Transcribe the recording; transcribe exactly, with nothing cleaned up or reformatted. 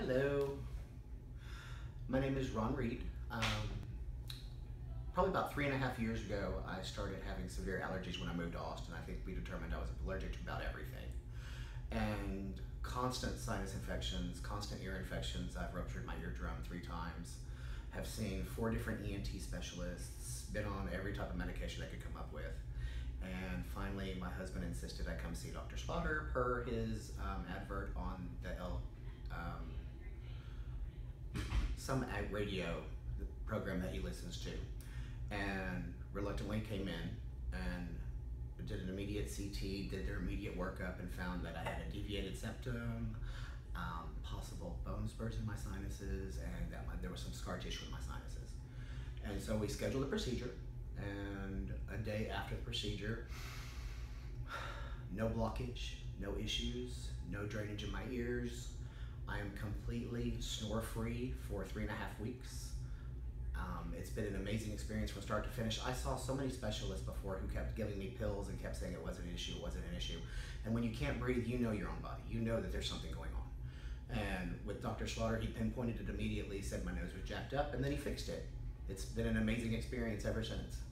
Hello, my name is Ron Reed. Um, probably about three and a half years ago, I started having severe allergies when I moved to Austin. I think we determined I was allergic to about everything. And constant sinus infections, constant ear infections. I've ruptured my eardrum three times, have seen four different E N T specialists, been on every type of medication I could come up with. And finally, my husband insisted I come see Doctor Slaughter per his um, advert on the L, um, some ag radio program that he listens to, and reluctantly came in and did an immediate C T, did their immediate workup, and found that I had a deviated septum, um, possible bone spurs in my sinuses, and that my, there was some scar tissue in my sinuses. And so we scheduled a procedure, and a day after the procedure, no blockage, no issues, no drainage in my ears. I am completely snore-free for three and a half weeks. Um, it's been an amazing experience from start to finish. I saw so many specialists before who kept giving me pills and kept saying it wasn't an issue, it wasn't an issue. And when you can't breathe, you know your own body. You know that there's something going on. And with Doctor Slaughter, he pinpointed it immediately, said my nose was jacked up, and then he fixed it. It's been an amazing experience ever since.